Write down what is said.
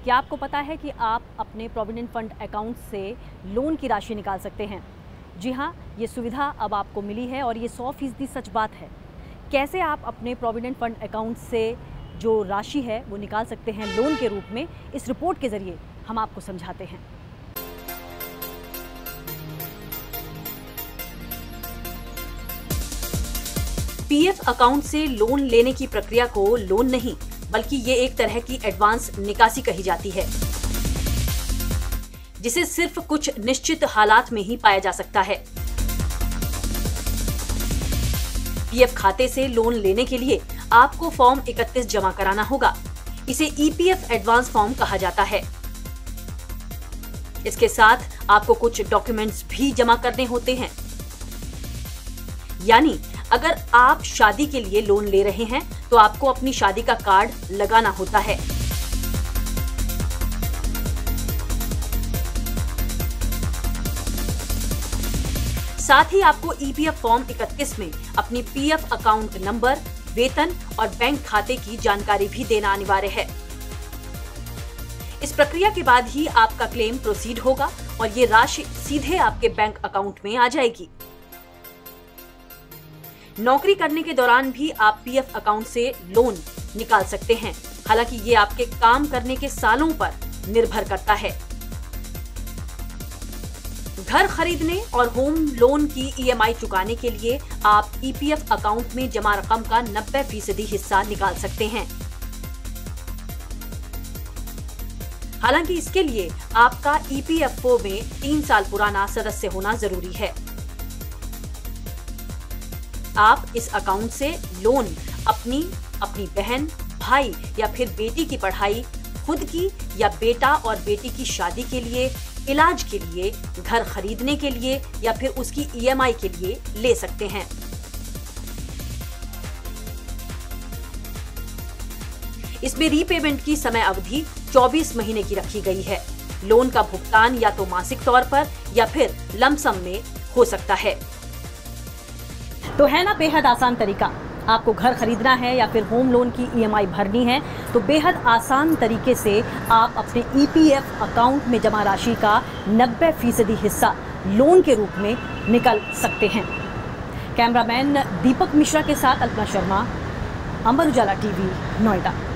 क्या आपको पता है कि आप अपने प्रोविडेंट फंड अकाउंट से लोन की राशि निकाल सकते हैं? जी हाँ, ये सुविधा अब आपको मिली है और ये 100% सच बात है। कैसे आप अपने प्रोविडेंट फंड अकाउंट से जो राशि है वो निकाल सकते हैं लोन के रूप में, इस रिपोर्ट के ज़रिए हम आपको समझाते हैं। पीएफ अकाउंट से लोन लेने की प्रक्रिया को लोन नहीं बल्कि ये एक तरह की एडवांस निकासी कही जाती है, जिसे सिर्फ कुछ निश्चित हालात में ही पाया जा सकता है। पीएफ खाते से लोन लेने के लिए आपको फॉर्म 31 जमा कराना होगा। इसे ईपीएफ एडवांस फॉर्म कहा जाता है। इसके साथ आपको कुछ डॉक्यूमेंट्स भी जमा करने होते हैं। यानी अगर आप शादी के लिए लोन ले रहे हैं तो आपको अपनी शादी का कार्ड लगाना होता है। साथ ही आपको ईपीएफ फॉर्म 31 में अपनी पीएफ अकाउंट नंबर, वेतन और बैंक खाते की जानकारी भी देना अनिवार्य है। इस प्रक्रिया के बाद ही आपका क्लेम प्रोसीड होगा और ये राशि सीधे आपके बैंक अकाउंट में आ जाएगी। नौकरी करने के दौरान भी आप पीएफ अकाउंट से लोन निकाल सकते हैं। हालांकि ये आपके काम करने के सालों पर निर्भर करता है। घर खरीदने और होम लोन की ईएमआई चुकाने के लिए आप ईपीएफ अकाउंट में जमा रकम का 90% हिस्सा निकाल सकते हैं। हालांकि इसके लिए आपका ईपीएफओ में 3 साल पुराना सदस्य होना जरूरी है। आप इस अकाउंट से लोन अपनी बहन, भाई या फिर बेटी की पढ़ाई, खुद की या बेटा और बेटी की शादी के लिए, इलाज के लिए, घर खरीदने के लिए या फिर उसकी ईएमआई के लिए ले सकते हैं। इसमें रीपेमेंट की समय अवधि 24 महीने की रखी गई है। लोन का भुगतान या तो मासिक तौर पर या फिर लमसम में हो सकता है। तो है ना बेहद आसान तरीका। आपको घर खरीदना है या फिर होम लोन की ईएमआई भरनी है तो बेहद आसान तरीके से आप अपने ईपीएफ अकाउंट में जमा राशि का 90% हिस्सा लोन के रूप में निकाल सकते हैं। कैमरामैन दीपक मिश्रा के साथ अल्पना शर्मा, अमर उजाला टीवी, नोएडा।